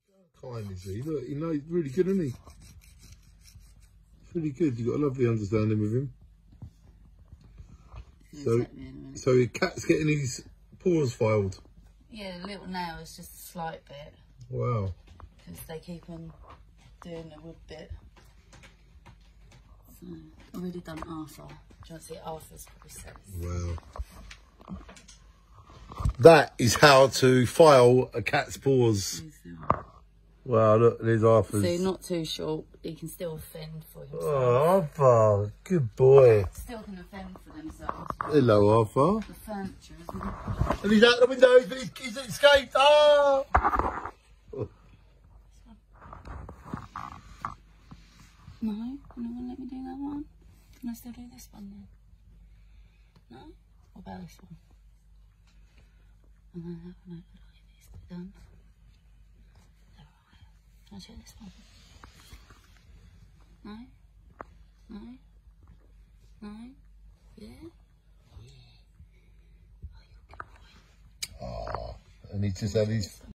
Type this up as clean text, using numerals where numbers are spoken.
Kind is he? Look, he knows really good, isn't he? It's really good. You've got a lovely understanding with him. So your cat's getting his paws filed. Yeah, the little nail is just a slight bit. Wow. Because they keep on doing the wood bit. So, I've already done Arthur. Do you want to see Arthur's process? Wow. That is how to file a cat's paws. Wow, look, there's Arthur's. So not too short, he can still fend for himself. Oh, Arthur, good boy. Still can fend for themselves. Hello, Arthur. The furniture, isn't it? And he's out the window, he's escaped. Ah! No? You don't want to let me do that one? Can I still do this one then? No? What about this one? And then how can I put all these to be done? Alright. Can I show this one? No? No? No? Yeah? Yeah. Oh, you're a good boy. Oh, and he just had his